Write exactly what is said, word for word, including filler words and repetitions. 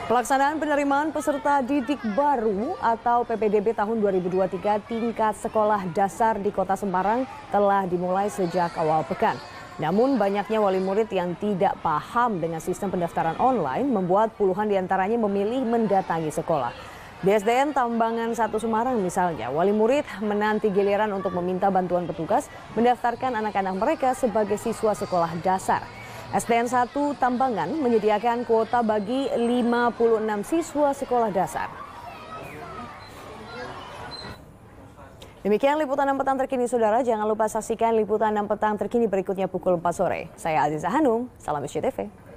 Pelaksanaan penerimaan peserta didik baru atau P P D B tahun dua ribu dua puluh tiga tingkat sekolah dasar di Kota Semarang telah dimulai sejak awal pekan. Namun banyaknya wali murid yang tidak paham dengan sistem pendaftaran online membuat puluhan diantaranya memilih mendatangi sekolah. Di S D N Tambangan satu Semarang misalnya, wali murid menanti giliran untuk meminta bantuan petugas mendaftarkan anak-anak mereka sebagai siswa sekolah dasar. S D N satu Tambangan menyediakan kuota bagi lima puluh enam siswa sekolah dasar. Demikian liputan enam petang terkini, saudara. Jangan lupa saksikan liputan enam petang terkini berikutnya pukul empat sore. Saya Aziza Hanum, salam S C T V.